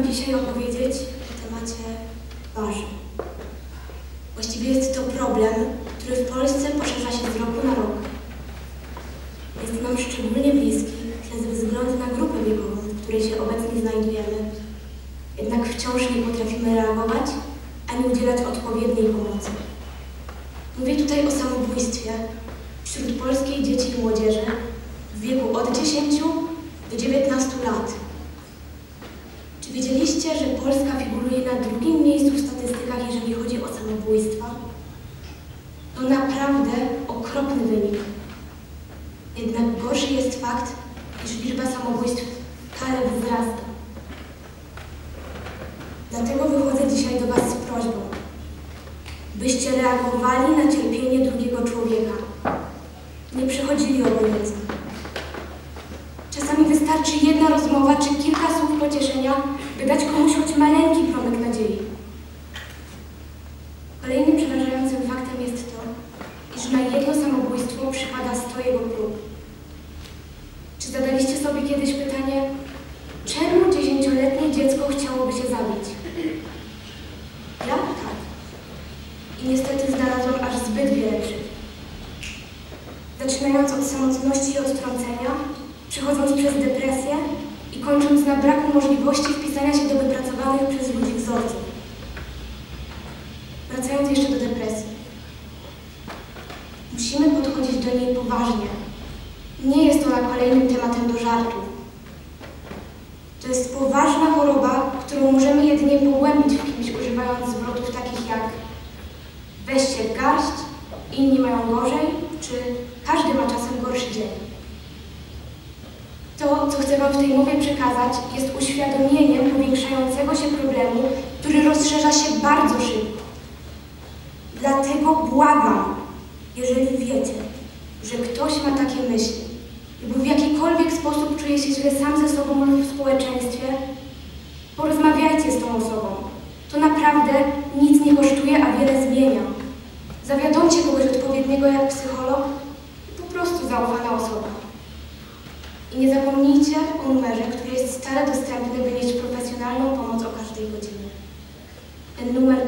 dzisiaj opowiedzieć o temacie ważnym. Właściwie jest to problem, który w Polsce poszerza się z roku na rok. Jest nam szczególnie bliski ze względu na grupę wiekową, w której się obecnie znajdujemy. Jednak wciąż nie potrafimy reagować, ani udzielać odpowiedniej pomocy. Mówię tutaj o samobójstwie wśród polskiej dzieci i młodzieży w wieku od 10 do 19 lat. Czy wiedzieliście, że Polska figuruje na drugim miejscu w statystykach, jeżeli chodzi o samobójstwa? To naprawdę okropny wynik. Jednak gorszy jest fakt, iż liczba samobójstw stale wzrasta. Dlatego wychodzę dzisiaj do Was z prośbą, byście reagowali na cierpienie drugiego człowieka. Nie przechodzili obojętnie. Czasami wystarczy jedna rozmowa czy kilka słów pocieszenia, by dać komuś choć maleńki promyk nadziei. Kolejnym przerażającym faktem jest to, iż na jedno samobójstwo przypada 100 jego prób. Czy zadaliście sobie kiedyś pytanie, czemu 10-letnie dziecko chciałoby się zabić? Ja tak. I niestety znalazłam aż zbyt wiele przyczyn. Zaczynając od samotności i odtrącenia, przechodząc przez depresję i kończąc na braku możliwości wpisania się do wypracowanych przez ludzi wzorców. Wracając jeszcze do depresji. Musimy podchodzić do niej poważnie. Nie jest ona kolejnym tematem do żartów. To jest poważna choroba, którą możemy jedynie pogłębić w kimś, używając zwrotów takich jak weź się w garść, inni mają gorzej, czy każdy ma czasem gorszy dzień. To, co chcę Wam w tej mowie przekazać, jest uświadomieniem powiększającego się problemu, który rozszerza się bardzo szybko. Dlatego błagam, jeżeli wiecie, że ktoś ma takie myśli lub w jakikolwiek sposób czuje się źle sam ze sobą lub w społeczeństwie, porozmawiajcie z tą osobą. To naprawdę nic nie kosztuje, a wiele zmienia. Zawiadomcie kogoś odpowiedniego jak psycholog i po prostu zaufana osoba. I nie zapomnijcie o numerze, który jest stale dostępny, by nieść profesjonalną pomoc o każdej godzinie. Ten numer